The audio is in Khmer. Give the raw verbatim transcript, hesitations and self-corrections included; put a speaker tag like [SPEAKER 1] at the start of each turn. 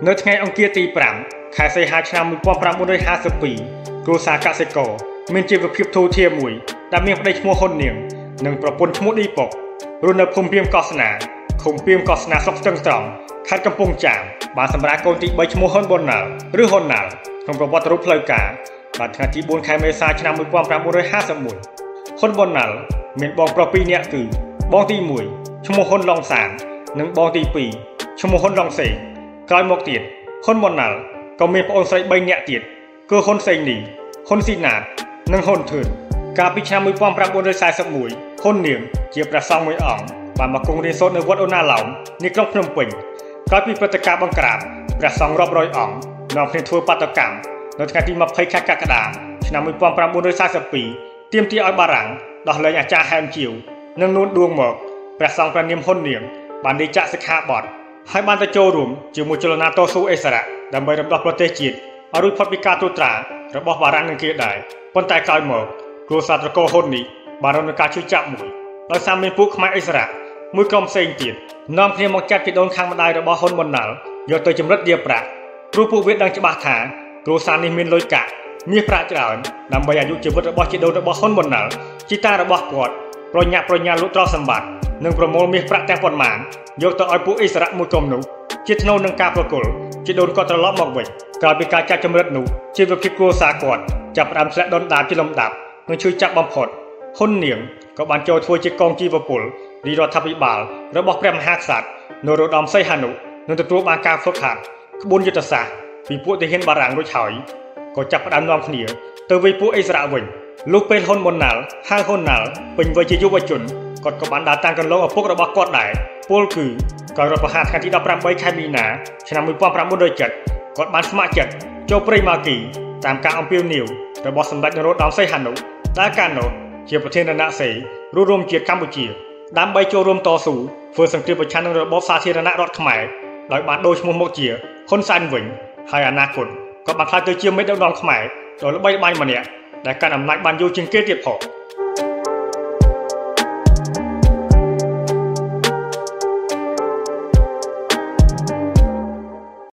[SPEAKER 1] នៅថ្ងៃអង្គារទីប្រាំខែសីហាឆ្នាំmột nghìn tám trăm hai mươi haiគ្រួសារកសិករមានជីវភាពធូរធារមួយដែលមានប្តីឈ្មោះហ៊ុននាងនិងប្រពន្ធឈ្មោះឌីប៉ុករស់នៅភូមិពីមកោសនាឃុំពីមកោសនាស្រុកស្ទឹងត្រង់ខេត្តកំពង់ចាមបានសម្រាប់កូនទីបីឈ្មោះហ៊ុនប៊ុនណាល់ឬហ៊ុនណាល់ក្នុងប្រវត្តិរូបផ្លូវការបានថ្ងៃទីbốnខែមេសាឆ្នាំmột nghìn tám trăm hai mươi mộtហ៊ុនប៊ុនណាល់មានបងប្រុសពីរនាក់គឺបងទីមួយឈ្មោះហ៊ុនឡុងសាននិងបងទីពីរឈ្មោះហ៊ុនឡុងសេងក្រោយមកទៀតហ៊ុនប៊ុនណាល់ក៏មានប្អូនស្រីបីនាក់ទៀតគឺហ៊ុនសេងនីហ៊ុនស៊ីណាតនិងហ៊ុនធឿនកាលពីឆ្នាំmột nghìn tám trăm bốn mươi mộtហ៊ុននាងជាព្រះសង្ឃមួយអង្គបានមកគង់រៀនសូត្រនៅវត្តអូណាឡោមនៅក្រុងភ្នំពេញក្រោយពីព្រឹត្តិការណ៍បង្ក្រាបព្រះសង្ឃរាប់រយអង្គនាំគ្នាធ្វើបាតកម្មនៅថ្ងៃទីยี่สิบខែកក្កដាឆ្នាំmột nghìn tám trăm bốn mươi haiទាមទារឲ្យបារាំងដោះលែងអាចារ្យហែមជាវនិងនួនដួងមកព្រះសង្ឃព្រះនាមហ៊ុននាងបានដេញចាក់សិក្ខាបទហើយបានទៅចូលរួមជាមួយចលនាតស៊ូអិសរៈដើម្បីរំដោះប្រទេសជាតិឲ្យរួចផុតពីការត្រួតត្រារបស់បារាំងនិងគេដែរប៉ុន្តែក្រោយមកគ្រួសារត្រកូលហ៊ុននេះបានរងនឹងការជួយចាប់មួយដោយសារមានពួកខ្មែរអិសរៈមួយក្រុមផ្សេងទៀតនាំគ្នាមកចាត់ជីដូនខាងម្ដាយរបស់ហ៊ុនប៊ុនណាល់យកទៅចម្រិតដៀប្រាក់ព្រោះពួកវាដឹងច្បាស់ថាគ្រួសារនេះមានលុយកាក់មាសប្រាក់ច្រើនដើម្បីអាយុជីវិតរបស់ជីដូនរបស់ហ៊ុនប៊ុនណាល់ជីតារបស់គាត់ប្រញាប់ប្រញាល់លុតទ្រព្យសម្បត្តិនិងប្រមូលមាសប្រាក់ទាំងប៉ុន្មានយកទៅឲ្យពួកអិសរៈមួយក្រុមនោះជាថ្នូវនឹងការប្រគល់ជីដូនគាត់ត្រឡប់មកវិញក្រោយពីការចាត់ចម្រិតនោះជីវភាពគ្រួសារគាត់ចាប់ផ្ដើមធ្លាក់ដុនដាបជាលំដាប់និងឈឺចាប់បំផុតហ៊ុននាងក៏បានចូលធ្វើជាកងជីវពលរាជរដ្ឋាភិបាលរបស់ព្រះមហាក្សត្រនរោត្តមសីហនុនឹងទទួលបានការហ្វឹកហាត់ក្បួនយុទ្ធសាស្ត្រពីពួកទាហានបារាំងរួចហើយក៏ចាប់ផ្ដើមនាំគ្នាទៅវាយពួកអិសរៈវិញលុះពេលហ៊ុនប៊ុនណាល់ហៅហ៊ុនណាល់ពេញវ័យជាយុវជនគាត់ក៏បានដើរតាមកន្លងឪពុករបស់គាត់ដែរពលគឺក្រោយរដ្ឋប្រហារថ្ងៃទីeighteenខែមីនាឆ្នាំmột nghìn tám trăm linh sevenគាត់បានស្ម័គ្រចិត្តចូលព្រៃម៉ាគីតាមការអំពាវនាវរបស់សម្ដេចនរោត្តមសីហនុដែលកាលនោះជាប្រធានគណៈសេររួមជាតិកម្ពុជាដើម្បីចូលរួមតស៊ូធ្វើសង្គ្រាមប្រឆាំងនឹងរបបសាធារណរដ្ឋខ្មែរដោយបានដូរឈ្មោះមកជាហ៊ុនសែនវិញហើយអនាគតក៏បានក្លាយទៅជាមេដឹកនាំខ្មែរដ៏ល្បីល្បាញម្នាក់ដែលកាន់អំណាចបានយូរជាងគេទៀតផង